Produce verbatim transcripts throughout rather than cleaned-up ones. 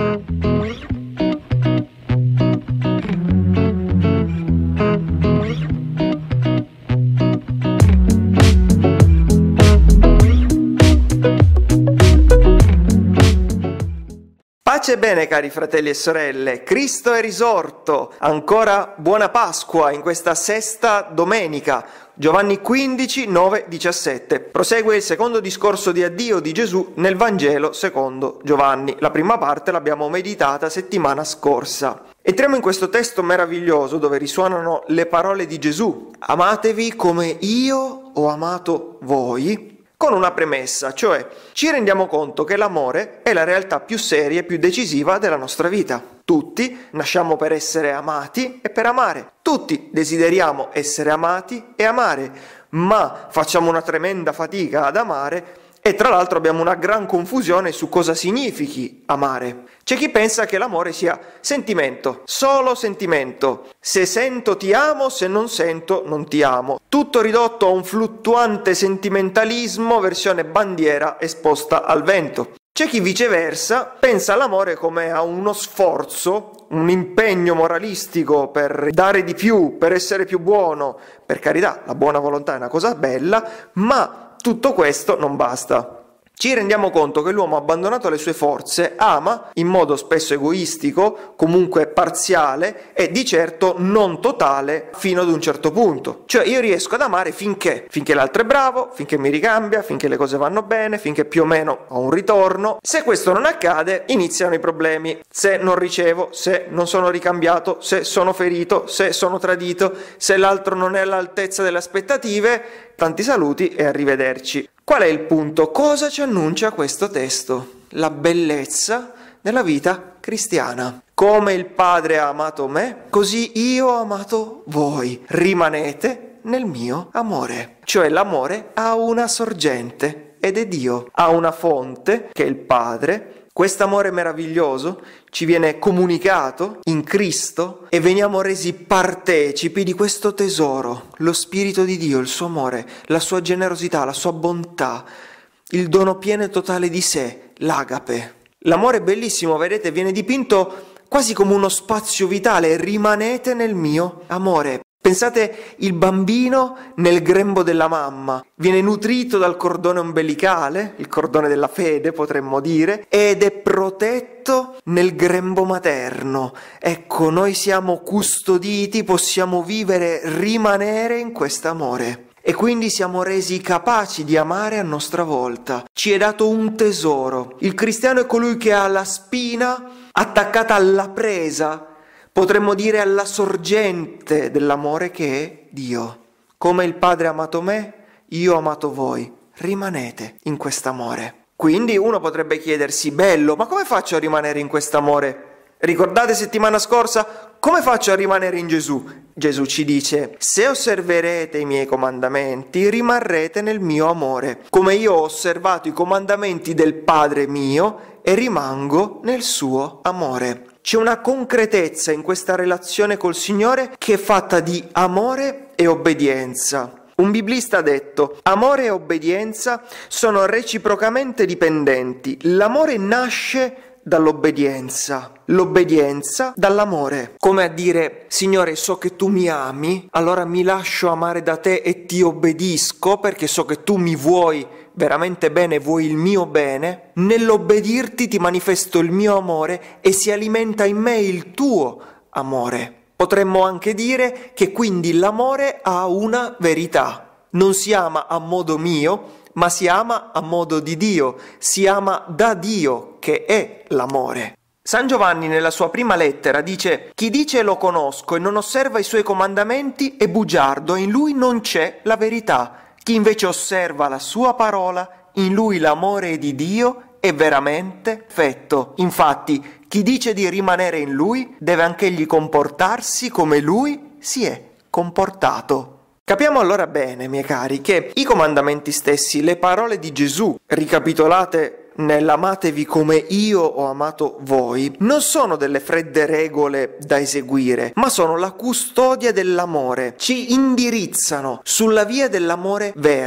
Pace e bene, cari fratelli e sorelle, Cristo è risorto, ancora buona Pasqua in questa sesta domenica, Giovanni quindici, nove, diciassette. Prosegue il secondo discorso di addio di Gesù nel Vangelo secondo Giovanni. La prima parte l'abbiamo meditata settimana scorsa. Entriamo in questo testo meraviglioso dove risuonano le parole di Gesù: amatevi come io ho amato voi. Con una premessa, cioè ci rendiamo conto che l'amore è la realtà più seria e più decisiva della nostra vita. Tutti nasciamo per essere amati e per amare. Tutti desideriamo essere amati e amare, ma facciamo una tremenda fatica ad amare e tra l'altro abbiamo una gran confusione su cosa significhi amare. C'è chi pensa che l'amore sia sentimento, solo sentimento. Se sento ti amo, se non sento non ti amo. Tutto ridotto a un fluttuante sentimentalismo versione bandiera esposta al vento. C'è chi viceversa pensa all'amore come a uno sforzo, un impegno moralistico per dare di più, per essere più buono. Per carità, la buona volontà è una cosa bella, ma tutto questo non basta. Ci rendiamo conto che l'uomo, abbandonato alle sue forze, ama in modo spesso egoistico, comunque parziale e di certo non totale fino ad un certo punto. Cioè io riesco ad amare finché? Finché l'altro è bravo, finché mi ricambia, finché le cose vanno bene, finché più o meno ho un ritorno. Se questo non accade, iniziano i problemi. Se non ricevo, se non sono ricambiato, se sono ferito, se sono tradito, se l'altro non è all'altezza delle aspettative, tanti saluti e arrivederci. Qual è il punto? Cosa ci annuncia questo testo? La bellezza della vita cristiana. Come il Padre ha amato me, così io ho amato voi. Rimanete nel mio amore. Cioè l'amore ha una sorgente ed è Dio. Ha una fonte che è il Padre. Quest'amore meraviglioso ci viene comunicato in Cristo e veniamo resi partecipi di questo tesoro, lo Spirito di Dio, il suo amore, la sua generosità, la sua bontà, il dono pieno e totale di sé, l'agape. L'amore è bellissimo, vedete, viene dipinto quasi come uno spazio vitale: rimanete nel mio amore. Pensate il bambino nel grembo della mamma, viene nutrito dal cordone ombelicale, il cordone della fede potremmo dire, ed è protetto nel grembo materno. Ecco, noi siamo custoditi, possiamo vivere, rimanere in quest'amore. E quindi siamo resi capaci di amare a nostra volta. Ci è dato un tesoro. Il cristiano è colui che ha la spina attaccata alla presa, potremmo dire alla sorgente dell'amore che è Dio. Come il Padre ha amato me, io ho amato voi. Rimanete in quest'amore. Quindi uno potrebbe chiedersi: bello, ma come faccio a rimanere in quest'amore? Ricordate settimana scorsa? Come faccio a rimanere in Gesù? Gesù ci dice: se osserverete i miei comandamenti, rimarrete nel mio amore, come io ho osservato i comandamenti del Padre mio e rimango nel suo amore. C'è una concretezza in questa relazione col Signore che è fatta di amore e obbedienza. Un biblista ha detto: amore e obbedienza sono reciprocamente dipendenti. L'amore nasce dall'obbedienza, l'obbedienza dall'amore. Come a dire: Signore, so che tu mi ami, allora mi lascio amare da te e ti obbedisco perché so che tu mi vuoi veramente bene, vuoi il mio bene. Nell'obbedirti ti manifesto il mio amore e si alimenta in me il tuo amore. Potremmo anche dire che quindi l'amore ha una verità. Non si ama a modo mio, ma si ama a modo di Dio, si ama da Dio, che è l'amore. San Giovanni nella sua prima lettera dice: chi dice lo conosco e non osserva i suoi comandamenti è bugiardo, in lui non c'è la verità. Chi invece osserva la sua parola, in lui l'amore di Dio è veramente perfetto. Infatti, chi dice di rimanere in lui deve anch'egli comportarsi come lui si è comportato. Capiamo allora bene, miei cari, che i comandamenti stessi, le parole di Gesù, ricapitolate nell'amatevi come io ho amato voi, non sono delle fredde regole da eseguire, ma sono la custodia dell'amore. Ci indirizzano sulla via dell'amore vero.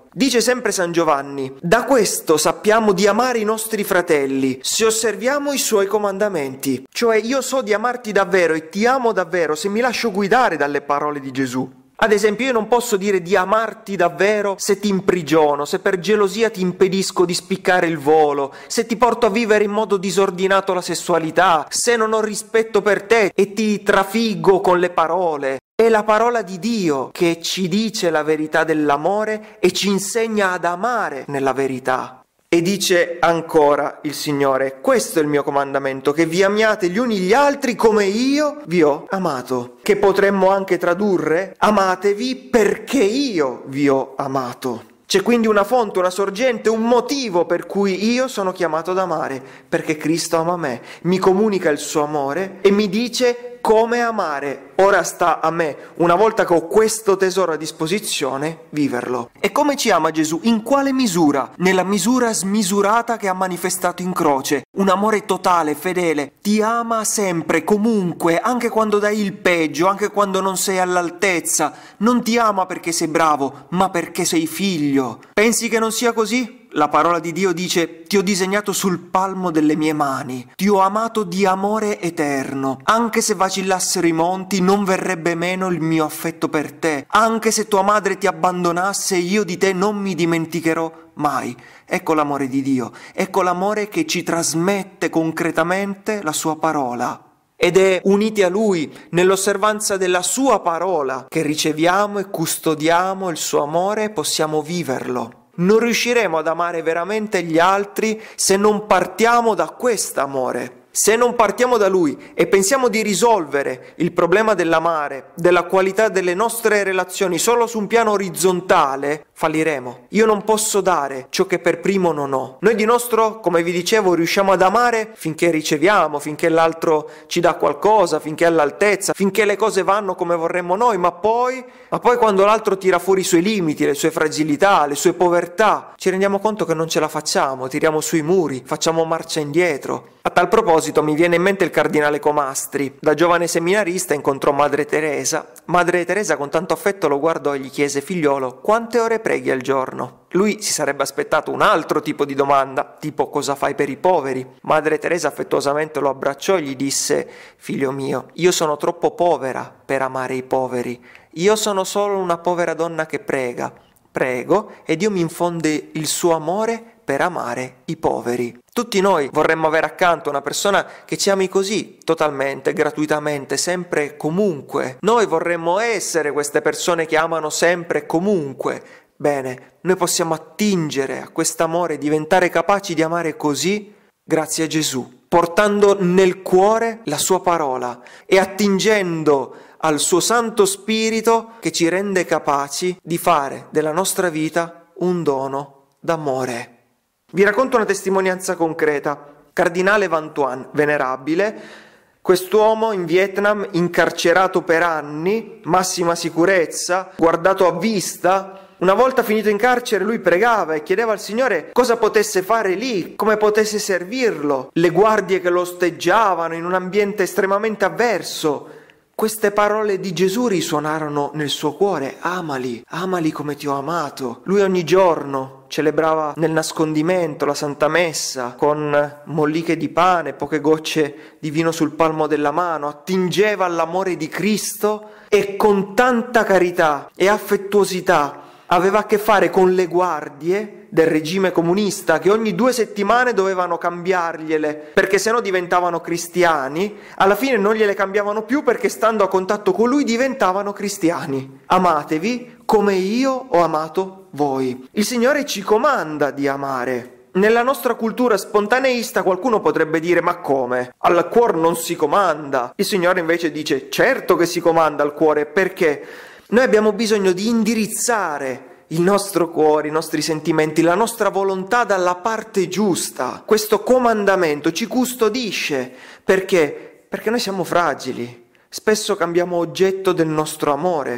Dice sempre San Giovanni: da questo sappiamo di amare i nostri fratelli, se osserviamo i suoi comandamenti. Cioè io so di amarti davvero e ti amo davvero se mi lascio guidare dalle parole di Gesù. Ad esempio, io non posso dire di amarti davvero se ti imprigiono, se per gelosia ti impedisco di spiccare il volo, se ti porto a vivere in modo disordinato la sessualità, se non ho rispetto per te e ti trafiggo con le parole. È la parola di Dio che ci dice la verità dell'amore e ci insegna ad amare nella verità. E dice ancora il Signore: questo è il mio comandamento, che vi amiate gli uni gli altri come io vi ho amato. Che potremmo anche tradurre: amatevi perché io vi ho amato. C'è quindi una fonte, una sorgente, un motivo per cui io sono chiamato ad amare, perché Cristo ama me, mi comunica il suo amore e mi dice come amare. Ora sta a me, una volta che ho questo tesoro a disposizione, viverlo. E come ci ama Gesù? In quale misura? Nella misura smisurata che ha manifestato in croce. Un amore totale, fedele. Ti ama sempre, comunque, anche quando dai il peggio, anche quando non sei all'altezza. Non ti ama perché sei bravo, ma perché sei figlio. Pensi che non sia così? La parola di Dio dice: ti ho disegnato sul palmo delle mie mani, ti ho amato di amore eterno. Anche se vacillassero i monti, non verrebbe meno il mio affetto per te. Anche se tua madre ti abbandonasse, io di te non mi dimenticherò mai. Ecco l'amore di Dio, ecco l'amore che ci trasmette concretamente la sua parola. Ed è uniti a Lui, nell'osservanza della sua parola, che riceviamo e custodiamo il suo amore e possiamo viverlo. Non riusciremo ad amare veramente gli altri se non partiamo da quest'amore. Se non partiamo da Lui e pensiamo di risolvere il problema dell'amare, della qualità delle nostre relazioni solo su un piano orizzontale, falliremo. Io non posso dare ciò che per primo non ho. Noi di nostro, come vi dicevo, riusciamo ad amare finché riceviamo, finché l'altro ci dà qualcosa, finché è all'altezza, finché le cose vanno come vorremmo noi, ma poi, ma poi quando l'altro tira fuori i suoi limiti, le sue fragilità, le sue povertà, ci rendiamo conto che non ce la facciamo, tiriamo sui muri, facciamo marcia indietro. A tal proposito mi viene in mente il cardinale Comastri. Da giovane seminarista incontrò Madre Teresa. Madre Teresa con tanto affetto lo guardò e gli chiese: figliolo, quante ore preghi al giorno? Lui si sarebbe aspettato un altro tipo di domanda, tipo cosa fai per i poveri? Madre Teresa affettuosamente lo abbracciò e gli disse: figlio mio, io sono troppo povera per amare i poveri. Io sono solo una povera donna che prega. Prego e Dio mi infonde il suo amore per amare i poveri. Tutti noi vorremmo avere accanto una persona che ci ami così, totalmente, gratuitamente, sempre e comunque. Noi vorremmo essere queste persone che amano sempre e comunque. Bene, noi possiamo attingere a quest'amore, diventare capaci di amare così grazie a Gesù, portando nel cuore la sua parola e attingendo al suo Santo Spirito che ci rende capaci di fare della nostra vita un dono d'amore. Vi racconto una testimonianza concreta. Cardinale Van Thuan, venerabile, quest'uomo in Vietnam incarcerato per anni, massima sicurezza, guardato a vista. Una volta finito in carcere lui pregava e chiedeva al Signore cosa potesse fare lì, come potesse servirlo. Le guardie che lo osteggiavano in un ambiente estremamente avverso. Queste parole di Gesù risuonarono nel suo cuore: amali, amali come ti ho amato. Lui ogni giorno celebrava nel nascondimento la Santa Messa con molliche di pane, poche gocce di vino sul palmo della mano, attingeva all'amore di Cristo e con tanta carità e affettuosità aveva a che fare con le guardie del regime comunista che ogni due settimane dovevano cambiargliele perché sennò diventavano cristiani. Alla fine non gliele cambiavano più perché stando a contatto con lui diventavano cristiani. Amatevi come io ho amato voi. Il Signore ci comanda di amare. Nella nostra cultura spontaneista qualcuno potrebbe dire: ma come? Al cuore non si comanda. Il Signore invece dice: certo che si comanda al cuore, perché noi abbiamo bisogno di indirizzare il nostro cuore, i nostri sentimenti, la nostra volontà dalla parte giusta. Questo comandamento ci custodisce. Perché? Perché noi siamo fragili. Spesso cambiamo oggetto del nostro amore.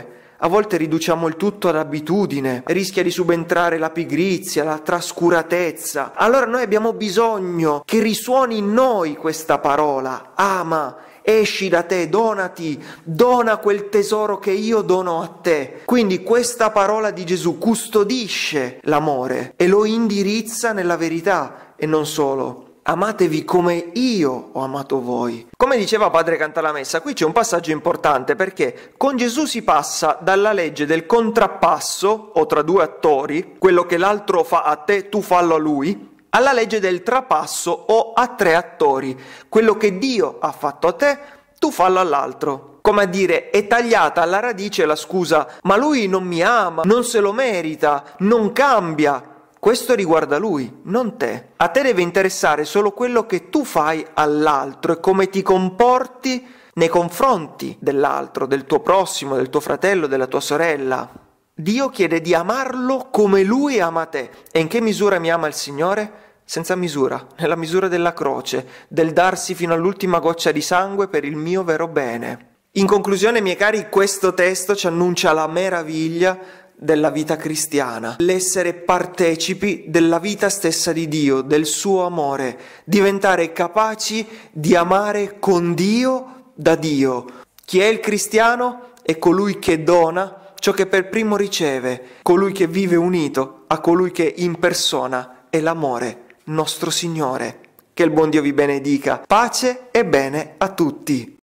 A volte riduciamo il tutto ad abitudine, rischia di subentrare la pigrizia, la trascuratezza. Allora noi abbiamo bisogno che risuoni in noi questa parola: ama, esci da te, donati, dona quel tesoro che io dono a te. Quindi questa parola di Gesù custodisce l'amore e lo indirizza nella verità, e non solo. Amatevi come io ho amato voi. Come diceva Padre Cantalamessa, qui c'è un passaggio importante, perché con Gesù si passa dalla legge del contrappasso, o tra due attori, quello che l'altro fa a te, tu fallo a lui, alla legge del trapasso o a tre attori, quello che Dio ha fatto a te, tu fallo all'altro. Come a dire, è tagliata alla radice la scusa: ma lui non mi ama, non se lo merita, non cambia. Questo riguarda lui, non te. A te deve interessare solo quello che tu fai all'altro e come ti comporti nei confronti dell'altro, del tuo prossimo, del tuo fratello, della tua sorella. Dio chiede di amarlo come lui ama te. E in che misura mi ama il Signore? Senza misura, nella misura della croce, del darsi fino all'ultima goccia di sangue per il mio vero bene. In conclusione, miei cari, questo testo ci annuncia la meraviglia della vita cristiana, l'essere partecipi della vita stessa di Dio, del suo amore, diventare capaci di amare con Dio, da Dio. Chi è il cristiano? È colui che dona ciò che per primo riceve, colui che vive unito a colui che in persona è l'amore, nostro Signore. Che il buon Dio vi benedica. Pace e bene a tutti.